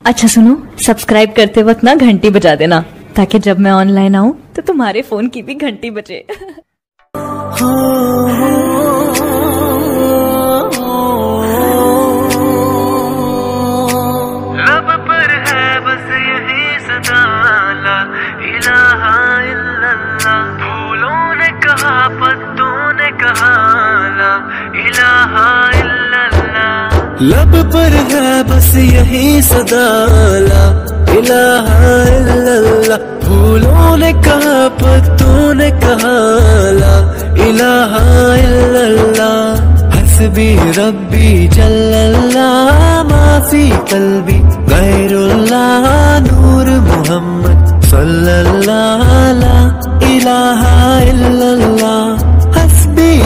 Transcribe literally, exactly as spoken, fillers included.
अच्छा सुनो, सब्सक्राइब करते वक्त ना घंटी बजा देना, ताकि जब मैं ऑनलाइन आऊं तो तुम्हारे फोन की भी घंटी बजे। लब पर है बस यही सदा ला इलाहा इल्लल्लाह। फूलों ने कहा, पत्तों ने कहा ला इलाहा इल्लल्लाह। लब पर है बस यही सदा ला इलाहा इल्लल्लाह। फूलों ने कहा, पत्तों ने कहा ला इलाहा इल्लल्लाह। हस्बी रब्बी जल्लल्लाह, माफी कल्बी गैरुल्लाह। नूर मोहम्मद सल्लल्लाह ला इलाहा इल्लल्लाह।